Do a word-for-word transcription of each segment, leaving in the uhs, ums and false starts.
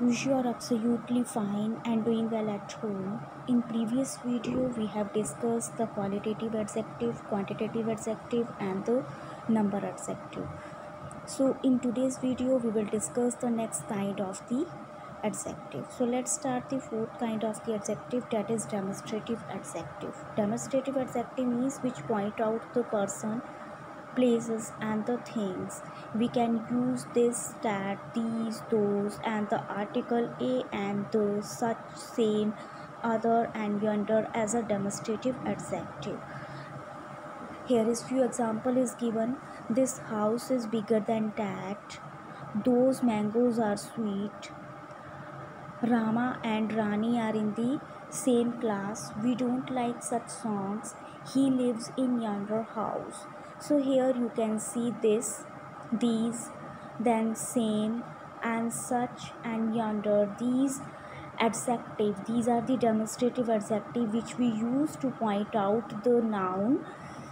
Wish you are absolutely fine and doing well at home. In previous video we have discussed the qualitative adjective, quantitative adjective and the number adjective. So in today's video we will discuss the next kind of the adjective. So let's start the fourth kind of the adjective, that is demonstrative adjective. Demonstrative adjective means which point out the person, places and the things. We can use this, that, these, those and the article a and the, such, same, other and yonder as a demonstrative adjective. Here is few example is given. This house is bigger than that. Those mangoes are sweet. Rama and Rani are in the same class. We don't like such songs. He lives in yonder house. So here you can see this, these, then same and such and yonder. These adjective, these are the demonstrative adjective which we use to point out the noun,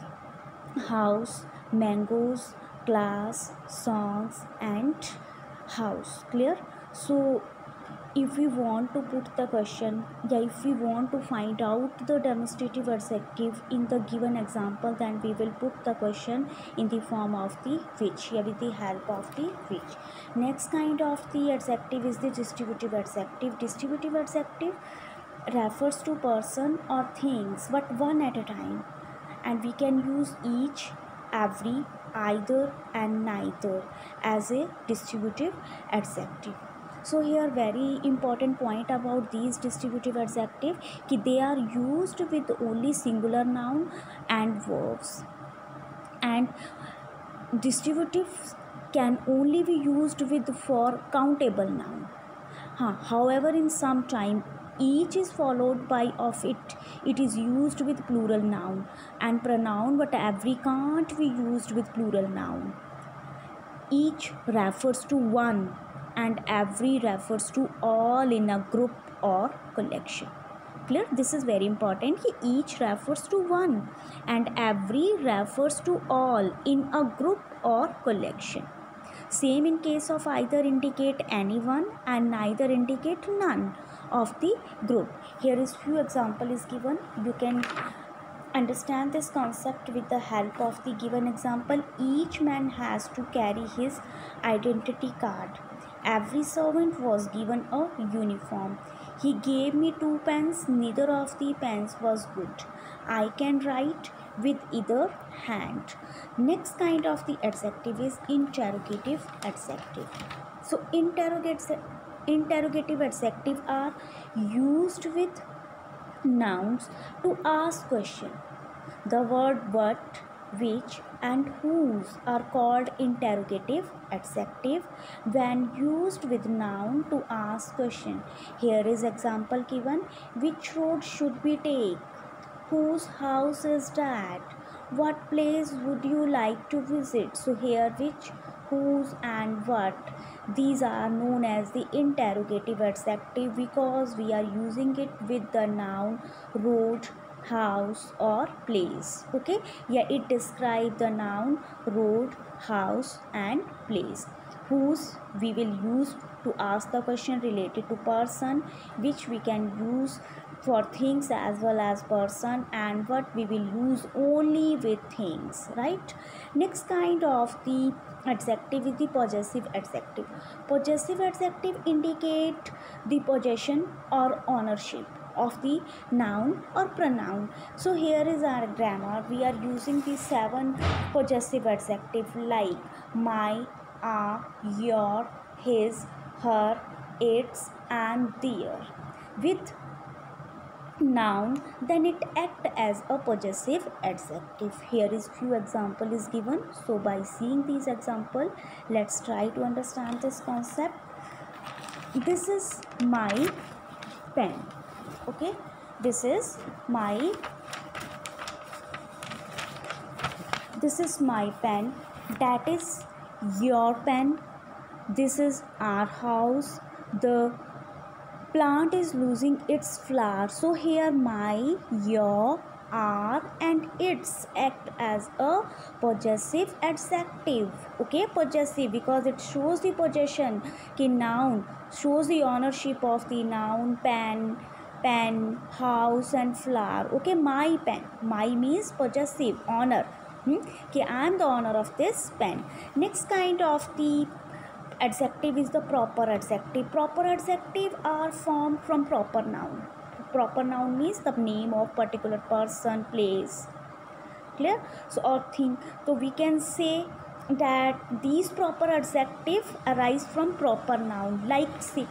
house, mangoes, class, songs and house. Clear? So if we want to put the question, yeah, if we want to find out the demonstrative adjective in the given example, then we will put the question in the form of the which, yeah, with the help of the which. Next kind of the adjective is the distributive adjective. Distributive adjective refers to person or things but one at a time, and we can use each, every, either and neither as a distributive adjective. So here very important point about these distributive adjective कि they are used with only singular noun and verbs, and distributive can only be used with for countable noun. Huh. However, in some time each is followed by of it, it is used with plural noun and pronoun, but every can't be used with plural noun. Each refers to one and every refers to all in a group or collection. Clear? This is very important. Each refers to one and every refers to all in a group or collection. Same in case of either indicate anyone and neither indicate none of the group. Here is few example is given. You can understand this concept with the help of the given example. Each man has to carry his identity card. Every servant was given a uniform. He gave me two pens. Neither of the pens was good. I can write with either hand. Next kind of the adjective is interrogative adjective. So interrogative interrogative adjective are used with nouns to ask question. The word what, which and whose are called interrogative adjective when used with noun to ask question. Here is example given. Which road should we take? Whose house is that? What place would you like to visit? So here which, whose and what, these are known as the interrogative adjective because we are using it with the noun road, house or place. Okay, yeah, it describes the noun road, house and place. Whose we will use to ask the question related to person, which we can use for things as well as person, and what we will use only with things, right? Next kind of the adjective is the possessive adjective. Possessive adjective indicate the possession or ownership of the noun or pronoun. So here is our grammar. We are using the seven possessive adjective like my, our, your, his, her, its and their. With noun, then it act as a possessive adjective. Here is few example is given. So by seeing these example, let's try to understand this concept. This is my pen. Okay, this is my this is my pen. That is your pen. This is our house. The plant is losing its flower. So here my, your, are and its act as a possessive adjective. Okay, possessive because it shows the possession. कि noun shows the ownership of the noun, pen, pen, house and flower. Okay, my pen. My means possessive, honor. Hmm? कि I am the owner of this pen. Next kind of the adjective is the proper adjective. Proper adjective are formed from proper noun. Proper noun means the name of particular person, place. Clear? So or thing. So we can say that these proper adjective arise from proper noun, like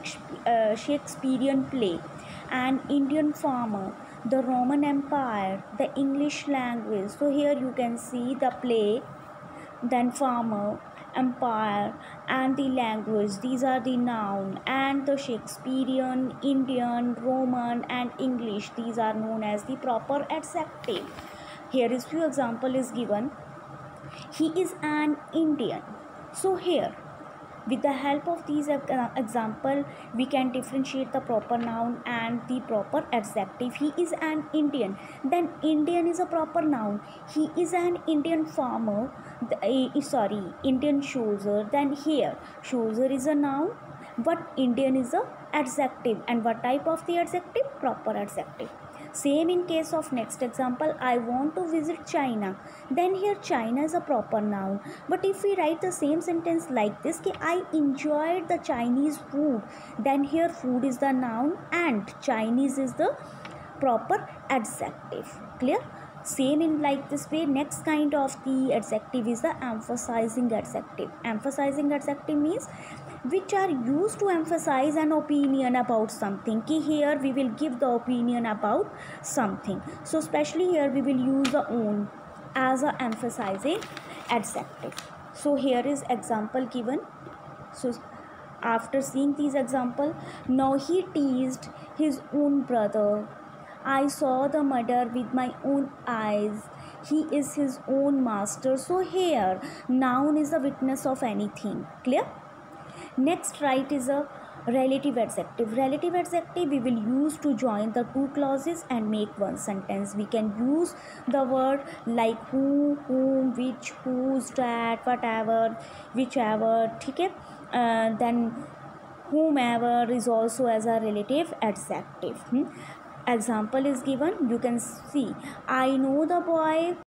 uh, Shakespearean play, an Indian farmer, the Roman Empire, the English language. So here you can see the play, then farmer, empire and the language. These are the noun, and the Shakespearean, Indian, Roman and English, these are known as the proper adjective. Here is few example is given. He is an Indian. So here with the help of these example we can differentiate the proper noun and the proper adjective. He is an Indian, then Indian is a proper noun. He is an Indian farmer, the, uh, sorry Indian soldier. Then here soldier is a noun but Indian is a adjective. And what type of the adjective? Proper adjective. Same in case of next example, I want to visit China. Then here China is a proper noun. But if we write the same sentence like this, कि I enjoyed the Chinese food, then here food is the noun and Chinese is the proper adjective. Clear? Same in like this way. Next kind of the adjective is the emphasizing adjective. Emphasizing adjective means which are used to emphasize an opinion about something. Ki here we will give the opinion about something. So especially here we will use the own as a emphasizing adjective. So here is example given. So after seeing these example, now he teased his own brother. I saw the murder with my own eyes. He is his own master. So here noun is the witness of anything. Clear? Next right is a relative adjective. Relative adjective we will use to join the two clauses and make one sentence. We can use the word like who, whom, which, whose, that, whatever, whichever. Okay? Uh, then whomever is also as a relative adjective. Hmm? Example is given. You can see I know the boy